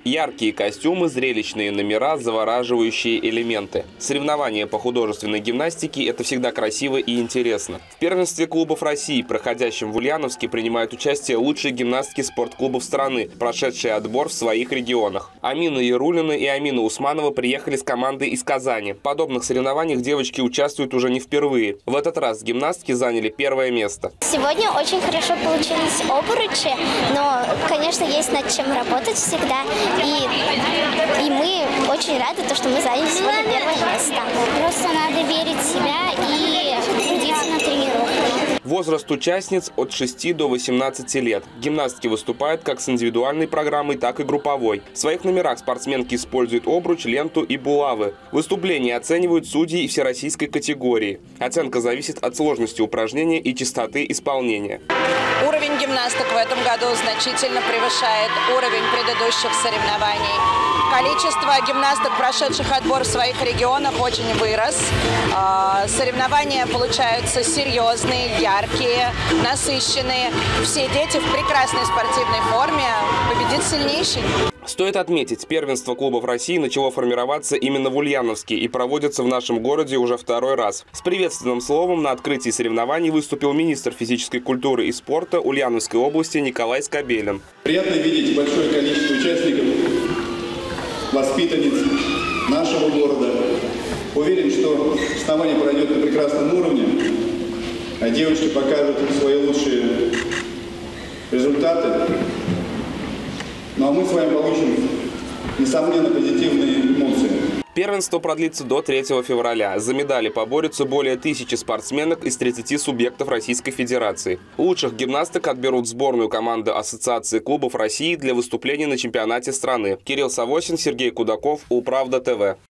Яркие костюмы, зрелищные номера, завораживающие элементы. Соревнования по художественной гимнастике – это всегда красиво и интересно. В первенстве клубов России, проходящем в Ульяновске, принимают участие лучшие гимнастки спортклубов страны, прошедшие отбор в своих регионах. Амина Ярулина и Амина Усманова приехали с командой из Казани. В подобных соревнованиях девочки участвуют уже не впервые. В этот раз гимнастки заняли первое место. Сегодня очень хорошо получились обручи, но, конечно, есть над чем работать всегда. И мы очень рады, что мы заняли сегодня первое место. Просто надо верить в себя и трудиться на тренировках. Возраст участниц от 6 до 18 лет. Гимнастки выступают как с индивидуальной программой, так и групповой. В своих номерах спортсменки используют обруч, ленту и булавы. Выступления оценивают судьи и всероссийской категории. Оценка зависит от сложности упражнения и частоты исполнения. Уровень гимнасток в этом году значительно превышает уровень предыдущих соревнований. Количество гимнасток, прошедших отбор в своих регионах, очень вырос. Соревнования получаются серьезные, яркие, насыщенные. Все дети в прекрасной спортивной форме. Победит сильнейший. Стоит отметить, первенство клубов России начало формироваться именно в Ульяновске и проводится в нашем городе уже второй раз. С приветственным словом на открытии соревнований выступил министр физической культуры и спорта Ульяновской области Николай Скобелин. Приятно видеть большое количество участников, воспитанниц нашего города. Уверен, что соревнование пройдет на прекрасном уровне, а девушки покажут свои лучшие результаты. Ну а мы с вами получим, несомненно, позитивные эмоции. Первенство продлится до 3 февраля. За медали поборются более 1000 спортсменок из 30 субъектов Российской Федерации. Лучших гимнасток отберут в сборную команды Ассоциации клубов России для выступлений на чемпионате страны. Кирилл Савосин, Сергей Кудаков, Управда ТВ.